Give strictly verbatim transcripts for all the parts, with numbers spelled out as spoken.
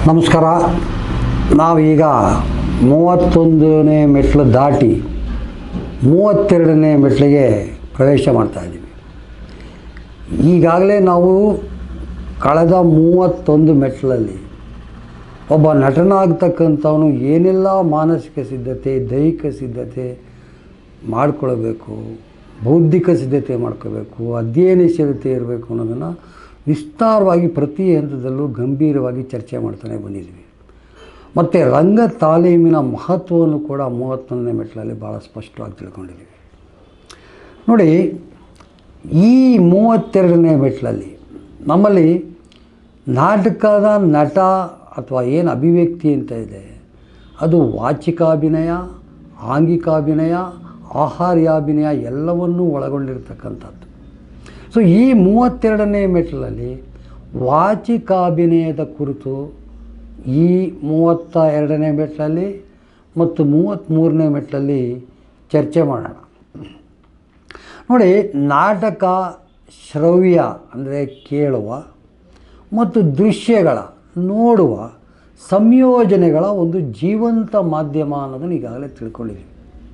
ನಮಸ್ಕಾರ. ನಾವೀಗ ಮೂವತ್ತೊಂದನೇ ಮೆಟ್ಲು ದಾಟಿ ಮೂವತ್ತೆರಡನೇ ಮೆಟ್ಲಿಗೆ ಪ್ರವೇಶ ಮಾಡ್ತಾಯಿದ್ದೀವಿ. ಈಗಾಗಲೇ ನಾವು ಕಳೆದ ಮೂವತ್ತೊಂದು ಮೆಟ್ಲಲ್ಲಿ ಒಬ್ಬ ನಟನಾಗ್ತಕ್ಕಂಥವನು ಏನೆಲ್ಲ ಮಾನಸಿಕ ಸಿದ್ಧತೆ, ದೈಹಿಕ ಸಿದ್ಧತೆ ಮಾಡಿಕೊಳ್ಬೇಕು, ಬೌದ್ಧಿಕ ಸಿದ್ಧತೆ ಮಾಡ್ಕೋಬೇಕು, ಅಧ್ಯಯನಶೀಲತೆ ಇರಬೇಕು ಅನ್ನೋದನ್ನು ವಿಸ್ತಾರವಾಗಿ ಪ್ರತಿ ಹಂತದಲ್ಲೂ ಗಂಭೀರವಾಗಿ ಚರ್ಚೆ ಮಾಡ್ತಾನೆ ಬಂದಿದ್ವಿ. ಮತ್ತು ರಂಗ ತಾಲೀಮಿನ ಮಹತ್ವವನ್ನು ಕೂಡ ಮೂವತ್ತೊಂದನೇ ಮೆಟ್ಲಲ್ಲಿ ಭಾಳ ಸ್ಪಷ್ಟವಾಗಿ ತಿಳ್ಕೊಂಡಿದ್ದೀವಿ. ನೋಡಿ, ಈ ಮೂವತ್ತೆರಡನೇ ಮೆಟ್ಲಲ್ಲಿ ನಮ್ಮಲ್ಲಿ ನಾಟಕದ ನಟ ಅಥವಾ ಏನು ಅಭಿವ್ಯಕ್ತಿ ಅಂತ ಇದೆ ಅದು ವಾಚಿಕಾಭಿನಯ, ಆಂಗಿಕಾಭಿನಯ, ಆಹಾರ್ಯಾಭಿನಯ ಎಲ್ಲವನ್ನೂ ಒಳಗೊಂಡಿರ್ತಕ್ಕಂಥದ್ದು. ಸೊ ಈ ಮೂವತ್ತೆರಡನೇ ಮೆಟ್ಲಲ್ಲಿ ವಾಚಿಕಾಭಿನಯದ ಕುರಿತು ಈ ಮೂವತ್ತ ಎರಡನೇ ಮೆಟ್ಲಲ್ಲಿ ಮತ್ತು ಮೂವತ್ತ್ಮೂರನೇ ಮೆಟ್ಲಲ್ಲಿ ಚರ್ಚೆ ಮಾಡೋಣ. ನೋಡಿ, ನಾಟಕ ಶ್ರವ್ಯ ಅಂದರೆ ಕೇಳುವ ಮತ್ತು ದೃಶ್ಯಗಳ ನೋಡುವ ಸಂಯೋಜನೆಗಳ ಒಂದು ಜೀವಂತ ಮಾಧ್ಯಮ ಅನ್ನೋದನ್ನು ಈಗಾಗಲೇ ತಿಳ್ಕೊಂಡಿದ್ದೀವಿ.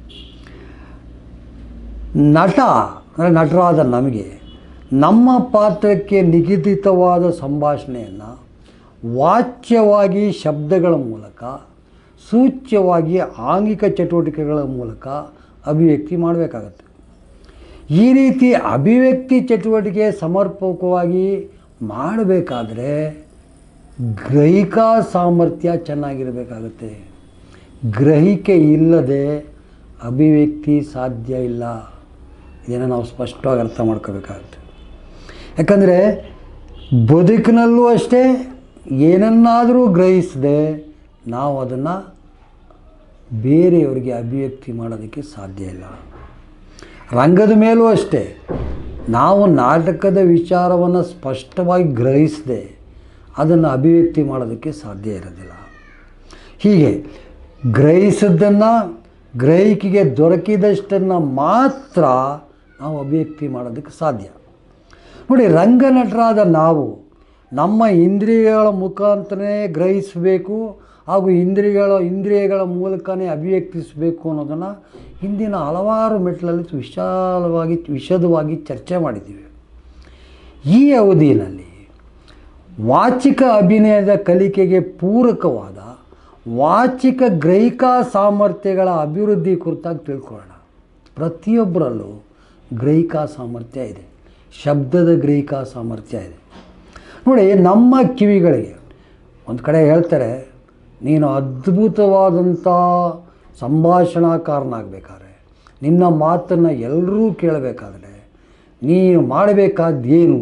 ನಟ ಅಂದರೆ ನಟರಾದ ನಮಗೆ ನಮ್ಮ ಪಾತ್ರಕ್ಕೆ ನಿಗದಿತವಾದ ಸಂಭಾಷಣೆಯನ್ನು ವಾಚ್ಯವಾಗಿ ಶಬ್ದಗಳ ಮೂಲಕ, ಸೂಚ್ಯವಾಗಿ ಆಂಗಿಕ ಚಟುವಟಿಕೆಗಳ ಮೂಲಕ ಅಭಿವ್ಯಕ್ತಿ ಮಾಡಬೇಕಾಗತ್ತೆ. ಈ ರೀತಿ ಅಭಿವ್ಯಕ್ತಿ ಚಟುವಟಿಕೆ ಸಮರ್ಪಕವಾಗಿ ಮಾಡಬೇಕಾದ್ರೆ ಗ್ರಹಿಕಾ ಸಾಮರ್ಥ್ಯ ಚೆನ್ನಾಗಿರಬೇಕಾಗತ್ತೆ. ಗ್ರಹಿಕೆ ಇಲ್ಲದೆ ಅಭಿವ್ಯಕ್ತಿ ಸಾಧ್ಯ ಇಲ್ಲ. ಇದನ್ನು ನಾವು ಸ್ಪಷ್ಟವಾಗಿ ಅರ್ಥ ಮಾಡ್ಕೋಬೇಕಾಗುತ್ತೆ. ಯಾಕಂದರೆ ಬದುಕಿನಲ್ಲೂ ಅಷ್ಟೇ ಏನನ್ನಾದರೂ ಗ್ರಹಿಸದೆ ನಾವು ಅದನ್ನು ಬೇರೆಯವರಿಗೆ ಅಭಿವ್ಯಕ್ತಿ ಮಾಡೋದಕ್ಕೆ ಸಾಧ್ಯ ಇಲ್ಲ. ರಂಗದ ಮೇಲೂ ಅಷ್ಟೇ ನಾವು ನಾಟಕದ ವಿಚಾರವನ್ನು ಸ್ಪಷ್ಟವಾಗಿ ಗ್ರಹಿಸದೆ ಅದನ್ನು ಅಭಿವ್ಯಕ್ತಿ ಮಾಡೋದಕ್ಕೆ ಸಾಧ್ಯ ಇರೋದಿಲ್ಲ. ಹೀಗೆ ಗ್ರಹಿಸಿದ್ದನ್ನು, ಗ್ರಹಿಕೆಗೆ ದೊರಕಿದಷ್ಟನ್ನು ಮಾತ್ರ ನಾವು ಅಭಿವ್ಯಕ್ತಿ ಮಾಡೋದಕ್ಕೆ ಸಾಧ್ಯ. ನೋಡಿ, ರಂಗನಟರಾದ ನಾವು ನಮ್ಮ ಇಂದ್ರಿಯಗಳ ಮುಖಾಂತರನೇ ಗ್ರಹಿಸಬೇಕು ಹಾಗೂ ಇಂದ್ರಿಯಗಳ ಇಂದ್ರಿಯಗಳ ಮೂಲಕನೇ ಅಭಿವ್ಯಕ್ತಿಸಬೇಕು ಅನ್ನೋದನ್ನು ಹಿಂದಿನ ಹಲವಾರು ಮೆಟ್ಲಲ್ಲಿ ವಿಶಾಲವಾಗಿ ವಿಶದವಾಗಿ ಚರ್ಚೆ ಮಾಡಿದ್ದೀವಿ. ಈ ಅವಧಿಯಲ್ಲಿ ವಾಚಿಕ ಅಭಿನಯದ ಕಲಿಕೆಗೆ ಪೂರಕವಾದ ವಾಚಿಕ ಗ್ರಹಿಕಾ ಸಾಮರ್ಥ್ಯಗಳ ಅಭಿವೃದ್ಧಿ ಕುರಿತಾಗಿ ತಿಳ್ಕೊಳ್ಳೋಣ. ಪ್ರತಿಯೊಬ್ಬರಲ್ಲೂ ಗ್ರಹಿಕಾ ಸಾಮರ್ಥ್ಯ ಇದೆ, ಶಬ್ದದ ಗ್ರಹಿಕಾ ಸಾಮರ್ಥ್ಯ ಇದೆ. ನೋಡಿ, ನಮ್ಮ ಕಿವಿಗಳಿಗೆ ಒಂದು ಕಡೆ ಹೇಳ್ತಾರೆ, ನೀನು ಅದ್ಭುತವಾದಂಥ ಸಂಭಾಷಣಾಕಾರನಾಗಬೇಕಾದ್ರೆ, ನಿನ್ನ ಮಾತನ್ನು ಎಲ್ಲರೂ ಕೇಳಬೇಕಾದ್ರೆ ನೀನು ಮಾಡಬೇಕಾದ್ದೇನು?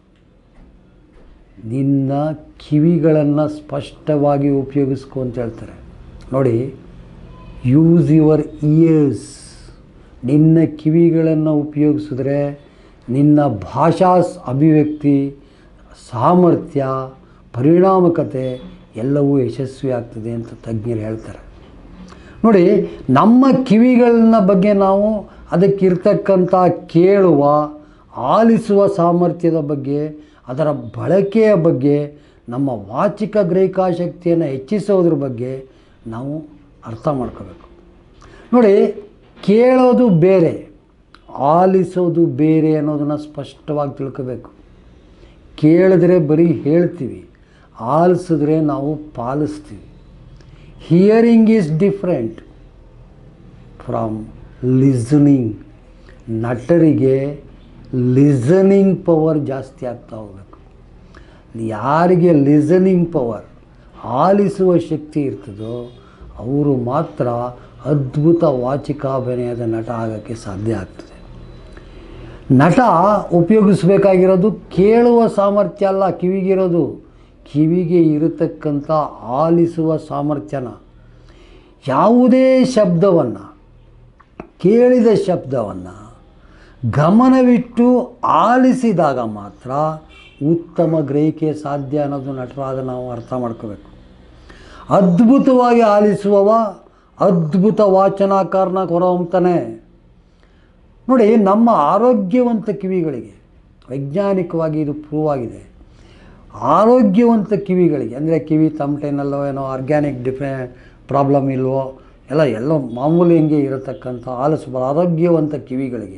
ನಿನ್ನ ಕಿವಿಗಳನ್ನು ಸ್ಪಷ್ಟವಾಗಿ ಉಪಯೋಗಿಸ್ಕೊ ಅಂತ ಹೇಳ್ತಾರೆ. ನೋಡಿ, ಯೂಸ್ ಯುವರ್ ಇಯರ್ಸ್. ನಿನ್ನ ಕಿವಿಗಳನ್ನು ಉಪಯೋಗಿಸಿದ್ರೆ ನಿನ್ನ ಭಾಷಾ ಅಭಿವ್ಯಕ್ತಿ, ಸಾಮರ್ಥ್ಯ, ಪರಿಣಾಮಕತೆ ಎಲ್ಲವೂ ಯಶಸ್ವಿ ಆಗ್ತದೆ ಅಂತ ತಜ್ಞರು ಹೇಳ್ತಾರೆ. ನೋಡಿ, ನಮ್ಮ ಕಿವಿಗಳನ್ನ ಬಗ್ಗೆ ನಾವು ಅದಕ್ಕಿರ್ತಕ್ಕಂಥ ಕೇಳುವ, ಆಲಿಸುವ ಸಾಮರ್ಥ್ಯದ ಬಗ್ಗೆ, ಅದರ ಬಳಕೆಯ ಬಗ್ಗೆ, ನಮ್ಮ ವಾಚಿಕ ಗ್ರಹಿಕಾ ಶಕ್ತಿಯನ್ನು ಹೆಚ್ಚಿಸೋದ್ರ ಬಗ್ಗೆ ನಾವು ಅರ್ಥ ಮಾಡ್ಕೋಬೇಕು. ನೋಡಿ, ಕೇಳೋದು ಬೇರೆ, ಆಲಿಸೋದು ಬೇರೆ ಅನ್ನೋದನ್ನು ಸ್ಪಷ್ಟವಾಗಿ ತಿಳ್ಕೋಬೇಕು. ಕೇಳಿದ್ರೆ ಬರೀ ಹೇಳ್ತೀವಿ, ಆಲಿಸಿದ್ರೆ ನಾವು ಪಾಲಿಸ್ತೀವಿ. Hearing is different from listening. ನಟರಿಗೆ ಲಿಸನಿಂಗ್ ಪವರ್ ಜಾಸ್ತಿ ಆಗ್ತಾ ಹೋಗಬೇಕು. ಯಾರಿಗೆ ಲಿಸನಿಂಗ್ ಪವರ್, ಆಲಿಸುವ ಶಕ್ತಿ ಇರ್ತದೋ ಅವರು ಮಾತ್ರ ಅದ್ಭುತ ವಾಚಿಕಾಭಿನಯದ ನಟ ಆಗೋಕ್ಕೆ ಸಾಧ್ಯ ಆಗ್ತದೆ. ನಟ ಉಪಯೋಗಿಸಬೇಕಾಗಿರೋದು ಕೇಳುವ ಸಾಮರ್ಥ್ಯ ಅಲ್ಲ, ಕಿವಿಗಿರೋದು. ಕಿವಿಗೆ ಇರತಕ್ಕಂಥ ಆಲಿಸುವ ಸಾಮರ್ಥ್ಯನ, ಯಾವುದೇ ಶಬ್ದವನ್ನು, ಕೇಳಿದ ಶಬ್ದವನ್ನು ಗಮನವಿಟ್ಟು ಆಲಿಸಿದಾಗ ಮಾತ್ರ ಉತ್ತಮ ಗ್ರಹಿಕೆ ಸಾಧ್ಯ ಅನ್ನೋದು ನಟರಾದ ನಾವು ಅರ್ಥ ಮಾಡ್ಕೋಬೇಕು. ಅದ್ಭುತವಾಗಿ ಆಲಿಸುವವ ಅದ್ಭುತ ವಾಚನಕಾರನ ಹೊರಹೊಮ್ಮತಾನೆ. ನೋಡಿ, ನಮ್ಮ ಆರೋಗ್ಯವಂತ ಕಿವಿಗಳಿಗೆ ವೈಜ್ಞಾನಿಕವಾಗಿ ಇದು ಪ್ರೂವ್ ಆಗಿದೆ. ಆರೋಗ್ಯವಂತ ಕಿವಿಗಳಿಗೆ, ಅಂದರೆ ಕಿವಿ ತಮಟೆನಲ್ಲೋ ಏನೋ ಆರ್ಗ್ಯಾನಿಕ್ ಡಿಫೆ ಪ್ರಾಬ್ಲಮ್ ಇಲ್ವೋ, ಎಲ್ಲ ಎಲ್ಲ ಮಾಮೂಲಿ ಹಿಂಗೆ ಇರತಕ್ಕಂಥ ಆಲಿಸುವ ಆರೋಗ್ಯವಂತ ಕಿವಿಗಳಿಗೆ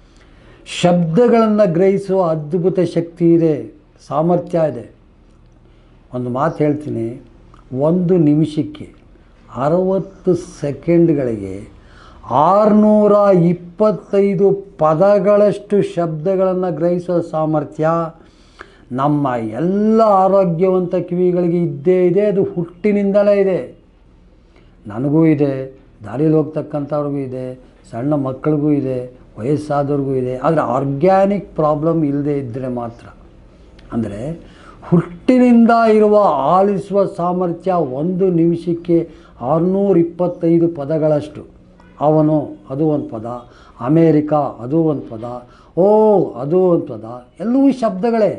ಶಬ್ದಗಳನ್ನು ಗ್ರಹಿಸುವ ಅದ್ಭುತ ಶಕ್ತಿ ಇದೆ, ಸಾಮರ್ಥ್ಯ ಇದೆ. ಒಂದು ಮಾತು ಹೇಳ್ತೀನಿ, ಒಂದು ನಿಮಿಷಕ್ಕೆ ಅರವತ್ತು ಸೆಕೆಂಡ್ಗಳಿಗೆ ಆರುನೂರ ಇಪ್ಪತ್ತೈದು ಪದಗಳಷ್ಟು ಶಬ್ದಗಳನ್ನು ಗ್ರಹಿಸುವ ಸಾಮರ್ಥ್ಯ ನಮ್ಮ ಎಲ್ಲ ಆರೋಗ್ಯವಂತ ಕಿವಿಗಳಿಗೆ ಇದ್ದೇ ಇದೆ. ಅದು ಹುಟ್ಟಿನಿಂದಲೇ ಇದೆ. ನನಗೂ ಇದೆ, ದಾರಿಯಲ್ಲಿ ಹೋಗ್ತಕ್ಕಂಥವ್ರಿಗೂ ಇದೆ, ಸಣ್ಣ ಮಕ್ಕಳಿಗೂ ಇದೆ, ವಯಸ್ಸಾದವ್ರಿಗೂ ಇದೆ. ಆದರೆ ಆರ್ಗ್ಯಾನಿಕ್ ಪ್ರಾಬ್ಲಮ್ ಇಲ್ಲದೆ ಇದ್ದರೆ ಮಾತ್ರ, ಅಂದರೆ ಹುಟ್ಟಿನಿಂದ ಇರುವ ಆಲಿಸುವ ಸಾಮರ್ಥ್ಯ ಒಂದು ನಿಮಿಷಕ್ಕೆ ಆರುನೂರ ಇಪ್ಪತ್ತೈದು ಪದಗಳಷ್ಟು. ಅವನು ಅದು ಒಂದು ಪದ, ಅಮೇರಿಕಾ ಅದು ಒಂದು ಪದ, ಓ ಅದು ಒಂದು ಪದ, ಎಲ್ಲವೂ ಶಬ್ದಗಳೇ.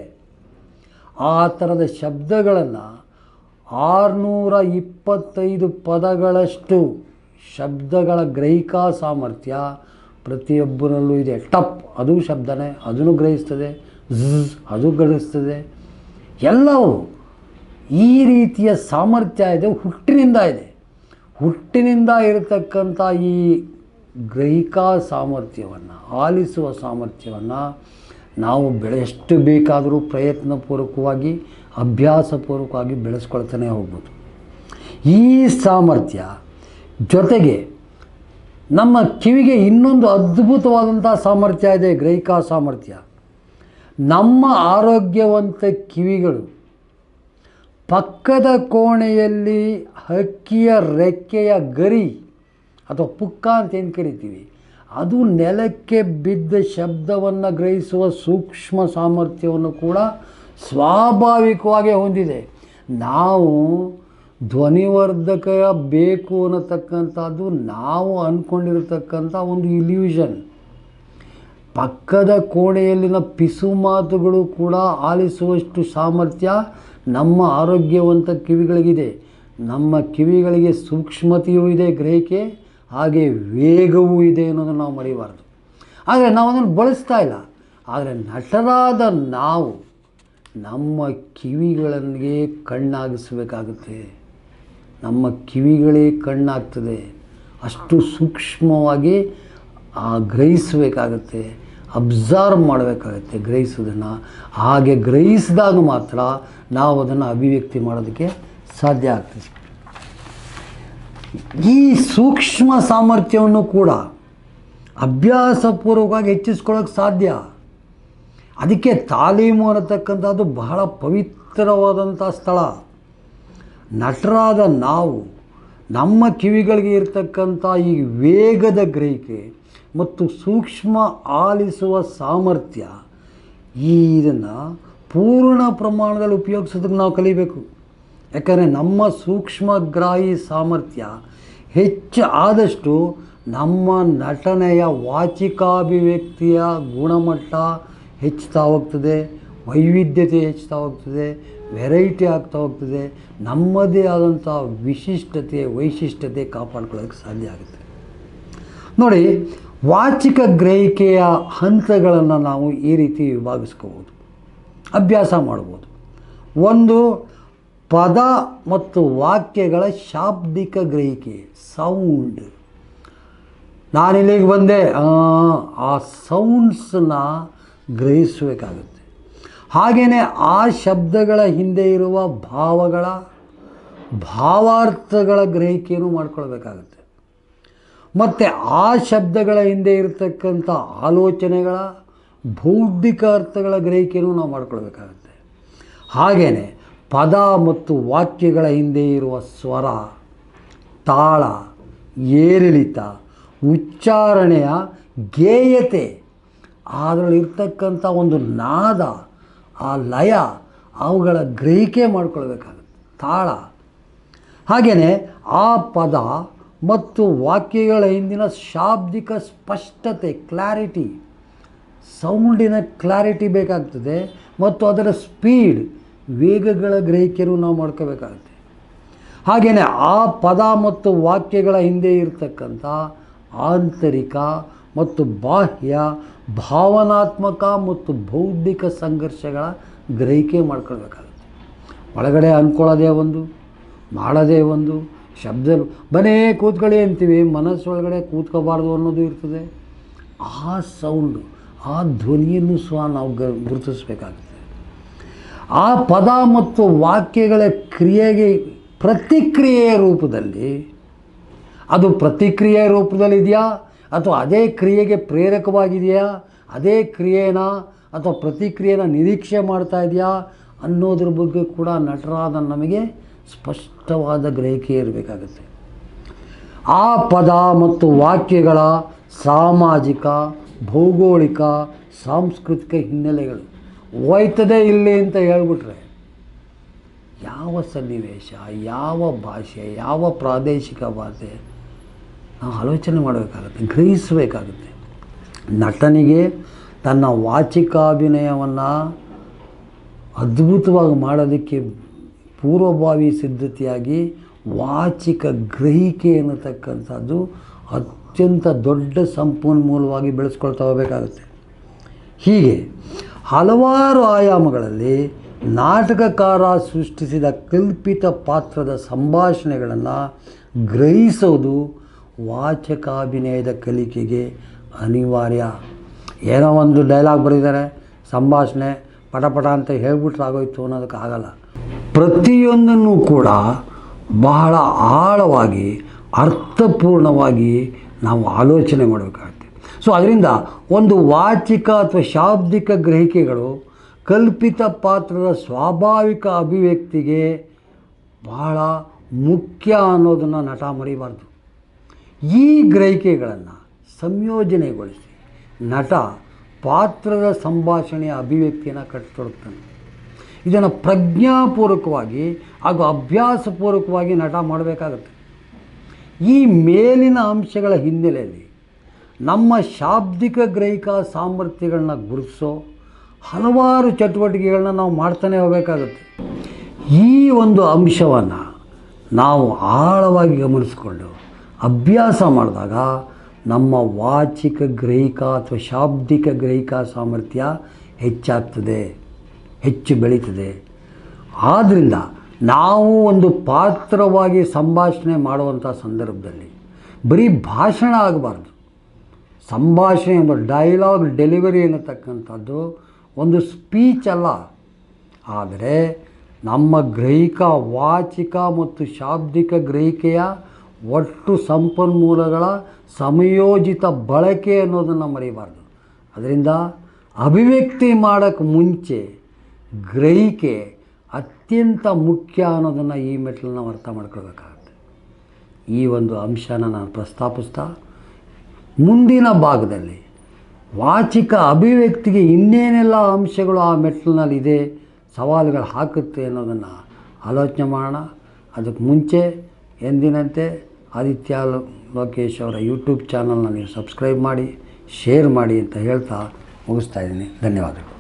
ಆ ಥರದ ಶಬ್ದಗಳನ್ನು ಆರುನೂರ ಇಪ್ಪತ್ತೈದು ಪದಗಳಷ್ಟು ಶಬ್ದಗಳ ಗ್ರಹಿಕಾ ಸಾಮರ್ಥ್ಯ ಪ್ರತಿಯೊಬ್ಬರಲ್ಲೂ ಇದೆ. ಟಪ್ ಅದು ಶಬ್ದನೇ, ಅದನ್ನು ಗ್ರಹಿಸ್ತದೆ. ಝ್ ಅದು ಗ್ರಹಿಸ್ತದೆ. ಎಲ್ಲವೂ ಈ ರೀತಿಯ ಸಾಮರ್ಥ್ಯ ಇದೆ, ಹುಟ್ಟಿನಿಂದ ಇದೆ. ಹುಟ್ಟಿನಿಂದ ಇರತಕ್ಕಂಥ ಈ ಗ್ರಹಿಕಾ ಸಾಮರ್ಥ್ಯವನ್ನು, ಆಲಿಸುವ ಸಾಮರ್ಥ್ಯವನ್ನು ನಾವು ಬೆಳೆ ಎಷ್ಟು ಬೇಕಾದರೂ ಪ್ರಯತ್ನಪೂರ್ವಕವಾಗಿ ಅಭ್ಯಾಸಪೂರ್ವಕವಾಗಿ ಬೆಳೆಸ್ಕೊಳ್ತಾನೆ ಹೋಗ್ಬೋದು. ಈ ಸಾಮರ್ಥ್ಯ ಜೊತೆಗೆ ನಮ್ಮ ಕಿವಿಗೆ ಇನ್ನೊಂದು ಅದ್ಭುತವಾದಂಥ ಸಾಮರ್ಥ್ಯ ಇದೆ, ಗ್ರಹಿಕಾ ಸಾಮರ್ಥ್ಯ. ನಮ್ಮ ಆರೋಗ್ಯವಂತ ಕಿವಿಗಳು ಪಕ್ಕದ ಕೋಣೆಯಲ್ಲಿ ಹಕ್ಕಿಯ ರೆಕ್ಕೆಯ ಗರಿ ಅಥವಾ ಪುಕ್ಕ ಅಂತ ಏನು ಕರಿತೀವಿ, ಅದು ನೆಲಕ್ಕೆ ಬಿದ್ದ ಶಬ್ದವನ್ನು ಗ್ರಹಿಸುವ ಸೂಕ್ಷ್ಮ ಸಾಮರ್ಥ್ಯವನ್ನು ಕೂಡ ಸ್ವಾಭಾವಿಕವಾಗಿ ಹೊಂದಿದೆ. ನಾವು ಧ್ವನಿವರ್ಧಕ ಬೇಕು ಅನ್ನತಕ್ಕಂಥದ್ದು ನಾವು ಅಂದ್ಕೊಂಡಿರತಕ್ಕಂಥ ಒಂದು ಇಲ್ಯೂಷನ್. ಪಕ್ಕದ ಕೋಣೆಯಲ್ಲಿನ ಪಿಸು ಮಾತುಗಳು ಕೂಡ ಆಲಿಸುವಷ್ಟು ಸಾಮರ್ಥ್ಯ ನಮ್ಮ ಆರೋಗ್ಯವಂತ ಕಿವಿಗಳಿಗಿದೆ. ನಮ್ಮ ಕಿವಿಗಳಿಗೆ ಸೂಕ್ಷ್ಮತೆಯೂ ಇದೆ, ಗ್ರಹಿಕೆ, ಹಾಗೆ ವೇಗವೂ ಇದೆ ಅನ್ನೋದನ್ನು ನಾವು ಮರೆಯಬಾರ್ದು. ಆದರೆ ನಾವು ಅದನ್ನು ಬಳಸ್ತಾ ಇಲ್ಲ. ಆದರೆ ನಟರಾದ ನಾವು ನಮ್ಮ ಕಿವಿಗಳಿಗೆ ಕಣ್ಣಾಗಿಸಬೇಕಾಗುತ್ತೆ. ನಮ್ಮ ಕಿವಿಗಳೇ ಕಣ್ಣಾಗ್ತದೆ, ಅಷ್ಟು ಸೂಕ್ಷ್ಮವಾಗಿ ಗ್ರಹಿಸಬೇಕಾಗತ್ತೆ, ಅಬ್ಸರ್ವ್ ಮಾಡಬೇಕಾಗತ್ತೆ ಗ್ರಹಿಸೋದನ್ನು. ಹಾಗೆ ಗ್ರಹಿಸಿದಾಗ ಮಾತ್ರ ನಾವು ಅದನ್ನು ಅಭಿವ್ಯಕ್ತಿ ಮಾಡೋದಕ್ಕೆ ಸಾಧ್ಯ ಆಗ್ತದೆ. ಈ ಸೂಕ್ಷ್ಮ ಸಾಮರ್ಥ್ಯವನ್ನು ಕೂಡ ಅಭ್ಯಾಸಪೂರ್ವಕವಾಗಿ ಹೆಚ್ಚಿಸ್ಕೊಳ್ಳೋಕ್ಕೆ ಸಾಧ್ಯ. ಅದಕ್ಕೆ ತಾಲೀಮು ಅನ್ನತಕ್ಕಂಥದ್ದು ಬಹಳ ಪವಿತ್ರವಾದಂಥ ಸ್ಥಳ. ನಟರಾದ ನಾವು ನಮ್ಮ ಕಿವಿಗಳಿಗೆ ಇರತಕ್ಕಂಥ ಈ ವೇಗದ ಗ್ರಹಿಕೆ ಮತ್ತು ಸೂಕ್ಷ್ಮ ಆಲಿಸುವ ಸಾಮರ್ಥ್ಯ, ಈ ಇದನ್ನು ಪೂರ್ಣ ಪ್ರಮಾಣದಲ್ಲಿ ಉಪಯೋಗಿಸೋದಕ್ಕೆ ನಾವು ಕಲಿಬೇಕು. ಯಾಕಂದರೆ ನಮ್ಮ ಸೂಕ್ಷ್ಮಗ್ರಾಹಿ ಸಾಮರ್ಥ್ಯ ಹೆಚ್ಚು ಆದಷ್ಟು ನಮ್ಮ ನಟನೆಯ ವಾಚಿಕಾಭಿವ್ಯಕ್ತಿಯ ಗುಣಮಟ್ಟ ಹೆಚ್ಚುತ್ತಾ ಹೋಗ್ತದೆ, ವೈವಿಧ್ಯತೆ ಹೆಚ್ಚುತ್ತಾ ಹೋಗ್ತದೆ, ವೆರೈಟಿ ಆಗ್ತಾ ಹೋಗ್ತದೆ. ನಮ್ಮದೇ ಆದಂಥ ವಿಶಿಷ್ಟತೆ ವೈಶಿಷ್ಟ್ಯತೆ ಕಾಪಾಡ್ಕೊಳ್ಳೋಕ್ಕೆ ಸಾಧ್ಯ ಆಗುತ್ತೆ. ನೋಡಿ, ವಾಚಿಕ ಗ್ರಹಿಕೆಯ ಹಂತಗಳನ್ನು ನಾವು ಈ ರೀತಿ ವಿಭಾಗಿಸ್ಕೋಬೋದು, ಅಭ್ಯಾಸ ಮಾಡ್ಬೋದು. ಒಂದು, ಪದ ಮತ್ತು ವಾಕ್ಯಗಳ ಶಾಬ್ದಿಕ ಗ್ರಹಿಕೆ, ಸೌಂಡ್. ನಾನಿಲ್ಲಿಗೆ ಬಂದೆ, ಆ ಸೌಂಡ್ಸನ್ನ ಗ್ರಹಿಸಬೇಕಾಗುತ್ತೆ. ಹಾಗೆಯೇ ಆ ಶಬ್ದಗಳ ಹಿಂದೆ ಇರುವ ಭಾವಗಳ ಭಾವಾರ್ಥಗಳ ಗ್ರಹಿಕೆಯನ್ನು ಮಾಡ್ಕೊಳ್ಬೇಕಾಗುತ್ತೆ. ಮತ್ತು ಆ ಶಬ್ದಗಳ ಹಿಂದೆ ಇರತಕ್ಕಂಥ ಆಲೋಚನೆಗಳ ಬೌದ್ಧಿಕ ಅರ್ಥಗಳ ಗ್ರಹಿಕೆಯನ್ನು ನಾವು ಮಾಡ್ಕೊಳ್ಬೇಕಾಗುತ್ತೆ. ಹಾಗೆಯೇ ಪದ ಮತ್ತು ವಾಕ್ಯಗಳ ಹಿಂದೆ ಇರುವ ಸ್ವರ, ತಾಳ, ಏರಿಳಿತ, ಉಚ್ಚಾರಣೆಯ ಗೇಯತೆ, ಅದರಲ್ಲಿರ್ತಕ್ಕಂಥ ಒಂದು ನಾದ, ಆ ಲಯ, ಅವುಗಳ ಗ್ರಹಿಕೆ ಮಾಡ್ಕೊಳ್ಬೇಕಾಗುತ್ತೆ. ತಾಳ. ಹಾಗೆಯೇ ಆ ಪದ ಮತ್ತು ವಾಕ್ಯಗಳ ಹಿಂದಿನ ಶಾಬ್ದಿಕ ಸ್ಪಷ್ಟತೆ, ಕ್ಲಾರಿಟಿ, ಸೌಂಡಿನ ಕ್ಲಾರಿಟಿ ಬೇಕಾಗ್ತದೆ. ಮತ್ತು ಅದರ ಸ್ಪೀಡ್, ವೇಗಗಳ ಗ್ರಹಿಕೆಯನ್ನು ನಾವು ಮಾಡ್ಕೋಬೇಕಾಗುತ್ತೆ. ಹಾಗೆಯೇ ಆ ಪದ ಮತ್ತು ವಾಕ್ಯಗಳ ಹಿಂದೆ ಇರತಕ್ಕಂಥ ಆಂತರಿಕ ಮತ್ತು ಬಾಹ್ಯ ಭಾವನಾತ್ಮಕ ಮತ್ತು ಬೌದ್ಧಿಕ ಸಂಘರ್ಷಗಳ ಗ್ರಹಿಕೆ ಮಾಡ್ಕೊಳ್ಬೇಕಾಗುತ್ತೆ. ಒಳಗಡೆ ಅಂದ್ಕೊಳ್ಳೋದೇ ಒಂದು, ಮಾಡೋದೇ ಒಂದು. ಶಬ್ದ ಬನ್ನೇ ಕೂತ್ಕೊಳ್ಳಿ ಅಂತೀವಿ, ಮನಸ್ಸೊಳಗಡೆ ಕೂತ್ಕೋಬಾರ್ದು ಅನ್ನೋದು ಇರ್ತದೆ. ಆ ಸೌಂಡು, ಆ ಧ್ವನಿಯನ್ನು ಸಹ ನಾವು ಗ ಗುರುತಿಸಬೇಕಾಗುತ್ತೆ. ಆ ಪದ ಮತ್ತು ವಾಕ್ಯಗಳ ಕ್ರಿಯೆಗೆ ಪ್ರತಿಕ್ರಿಯೆಯ ರೂಪದಲ್ಲಿ, ಅದು ಪ್ರತಿಕ್ರಿಯೆಯ ರೂಪದಲ್ಲಿದೆಯಾ ಅಥವಾ ಅದೇ ಕ್ರಿಯೆಗೆ ಪ್ರೇರಕವಾಗಿದೆಯಾ, ಅದೇ ಕ್ರಿಯೆನ ಅಥವಾ ಪ್ರತಿಕ್ರಿಯೆನ ನಿರೀಕ್ಷೆ ಮಾಡ್ತಾ ಇದೆಯಾ ಅನ್ನೋದ್ರ ಬಗ್ಗೆ ಕೂಡ ನಟರಾದ ನಮಗೆ ಸ್ಪಷ್ಟವಾದ ಗ್ರಹಿಕೆ ಇರಬೇಕಾಗುತ್ತೆ. ಆ ಪದ ಮತ್ತು ವಾಕ್ಯಗಳ ಸಾಮಾಜಿಕ, ಭೌಗೋಳಿಕ, ಸಾಂಸ್ಕೃತಿಕ ಹಿನ್ನೆಲೆಗಳು ಹೋಯ್ತದೆ ಇಲ್ಲಿ ಅಂತ ಹೇಳ್ಬಿಟ್ರೆ ಯಾವ ಸನ್ನಿವೇಶ, ಯಾವ ಭಾಷೆ, ಯಾವ ಪ್ರಾದೇಶಿಕ ಭಾಷೆ ನಾವು ಆಲೋಚನೆ ಮಾಡಬೇಕಾಗುತ್ತೆ, ಗ್ರಹಿಸಬೇಕಾಗುತ್ತೆ. ನಟನಿಗೆ ತನ್ನ ವಾಚಿಕಾಭಿನಯವನ್ನು ಅದ್ಭುತವಾಗಿ ಮಾಡೋದಕ್ಕೆ ಪೂರ್ವಭಾವಿ ಸಿದ್ಧತೆಯಾಗಿ ವಾಚಿಕ ಗ್ರಹಿಕೆ ಅನ್ನತಕ್ಕಂಥದ್ದು ಅತ್ಯಂತ ದೊಡ್ಡ ಸಂಪನ್ಮೂಲವಾಗಿ ಬೆಳೆಸ್ಕೊಳ್ತಾ ಹೋಗಬೇಕಾಗುತ್ತೆ. ಹೀಗೆ ಹಲವಾರು ಆಯಾಮಗಳಲ್ಲಿ ನಾಟಕಕಾರ ಸೃಷ್ಟಿಸಿದ ಕಲ್ಪಿತ ಪಾತ್ರದ ಸಂಭಾಷಣೆಗಳನ್ನು ಗ್ರಹಿಸೋದು ವಾಚಕಾಭಿನಯದ ಕಲಿಕೆಗೆ ಅನಿವಾರ್ಯ. ಏನೋ ಒಂದು ಡೈಲಾಗ್ ಬರೆದಿದ್ದಾರೆ, ಸಂಭಾಷಣೆ ಪಟಪಟ ಅಂತ ಹೇಳ್ಬಿಟ್ರೆ ಆಗೋಯ್ತು ಅನ್ನೋದಕ್ಕಾಗಲ್ಲ. ಪ್ರತಿಯೊಂದನ್ನು ಕೂಡ ಬಹಳ ಆಳವಾಗಿ, ಅರ್ಥಪೂರ್ಣವಾಗಿ ನಾವು ಆಲೋಚನೆ ಮಾಡಬೇಕಾಗುತ್ತೆ. ಸೊ ಅದರಿಂದ ಒಂದು ವಾಚಿಕ ಅಥವಾ ಶಾಬ್ದಿಕ ಗ್ರಹಿಕೆಗಳು ಕಲ್ಪಿತ ಪಾತ್ರದ ಸ್ವಾಭಾವಿಕ ಅಭಿವ್ಯಕ್ತಿಗೆ ಬಹಳ ಮುಖ್ಯ ಅನ್ನೋದನ್ನು ನಟ ಮರಿಬಾರ್ದು. ಈ ಗ್ರಹಿಕೆಗಳನ್ನು ಸಂಯೋಜನೆಗೊಳಿಸಿ ನಟ ಪಾತ್ರದ ಸಂಭಾಷಣೆಯ ಅಭಿವ್ಯಕ್ತಿಯನ್ನು ಕಟ್ಟಿಕೊಡುತ್ತಾನೆ. ಇದನ್ನು ಪ್ರಜ್ಞಾಪೂರ್ವಕವಾಗಿ ಹಾಗೂ ಅಭ್ಯಾಸಪೂರ್ವಕವಾಗಿ ನಟ ಮಾಡಬೇಕಾಗುತ್ತೆ. ಈ ಮೇಲಿನ ಅಂಶಗಳ ಹಿನ್ನೆಲೆಯಲ್ಲಿ ನಮ್ಮ ಶಾಬ್ದಿಕ ಗ್ರಹಿಕಾ ಸಾಮರ್ಥ್ಯಗಳನ್ನ ಗುರುತಿಸೋ ಹಲವಾರು ಚಟುವಟಿಕೆಗಳನ್ನ ನಾವು ಮಾಡ್ತಾನೆ ಹೋಗಬೇಕಾಗುತ್ತೆ. ಈ ಒಂದು ಅಂಶವನ್ನು ನಾವು ಆಳವಾಗಿ ಗಮನಿಸಿಕೊಂಡು ಅಭ್ಯಾಸ ಮಾಡಿದಾಗ ನಮ್ಮ ವಾಚಿಕ ಗ್ರಹಿಕಾ ಅಥವಾ ಶಾಬ್ದಿಕ ಗ್ರಹಿಕಾ ಸಾಮರ್ಥ್ಯ ಹೆಚ್ಚಾಗ್ತದೆ, ಹೆಚ್ಚು ಬೆಳೀತದೆ. ಆದ್ದರಿಂದ ನಾವು ಒಂದು ಪಾತ್ರವಾಗಿ ಸಂಭಾಷಣೆ ಮಾಡುವಂಥ ಸಂದರ್ಭದಲ್ಲಿ ಬರೀ ಭಾಷಣ ಆಗಬಾರ್ದು. ಸಂಭಾಷಣೆ ಎಂಬ ಡೈಲಾಗ್ ಡೆಲಿವರಿ ಅನ್ನತಕ್ಕಂಥದ್ದು ಒಂದು ಸ್ಪೀಚ್ ಅಲ್ಲ, ಆದರೆ ನಮ್ಮ ಗ್ರಹಿಕಾ ವಾಚಿಕ ಮತ್ತು ಶಾಬ್ದಿಕ ಗ್ರಹಿಕೆಯ ಒಟ್ಟು ಸಂಪನ್ಮೂಲಗಳ ಸಮಯೋಜಿತ ಬಳಕೆ ಅನ್ನೋದನ್ನು ಮರೆಯಬಾರ್ದು. ಅದರಿಂದ ಅಭಿವ್ಯಕ್ತಿ ಮಾಡೋಕ್ಕೆ ಮುಂಚೆ ಗ್ರಹಿಕೆ ಅತ್ಯಂತ ಮುಖ್ಯ ಅನ್ನೋದನ್ನು ಈ ಮೆಟ್ಲನ್ನು ನಾವು ಅರ್ಥ ಮಾಡ್ಕೊಳ್ಬೇಕಾಗತ್ತೆ. ಈ ಒಂದು ಅಂಶನ ನಾನು ಪ್ರಸ್ತಾಪಿಸ್ತಾ ಮುಂದಿನ ಭಾಗದಲ್ಲಿ ವಾಚಿಕ ಅಭಿವ್ಯಕ್ತಿಗೆ ಇನ್ನೇನೆಲ್ಲ ಅಂಶಗಳು ಆ ಮೆಟ್ಲಿನಲ್ಲಿದೆ, ಸವಾಲುಗಳು ಹಾಕುತ್ತೆ ಅನ್ನೋದನ್ನು ಆಲೋಚನೆ ಮಾಡೋಣ. ಅದಕ್ಕೆ ಮುಂಚೆ ಎಂದಿನಂತೆ ಆದಿತ್ಯ ಲೋಕೇಶ್ ಅವರ ಯೂಟ್ಯೂಬ್ ಚಾನಲ್ನ ನೀವು ಸಬ್ಸ್ಕ್ರೈಬ್ ಮಾಡಿ, ಶೇರ್ ಮಾಡಿ ಅಂತ ಹೇಳ್ತಾ ಮುಗಿಸ್ತಾ ಇದ್ದೀನಿ. ಧನ್ಯವಾದಗಳು.